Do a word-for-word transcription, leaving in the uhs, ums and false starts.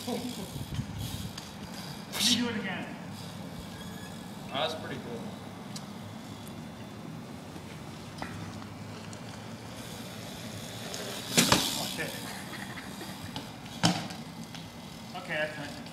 You do it again. Oh, that's pretty cool. Oh, shit. Okay, that's nice.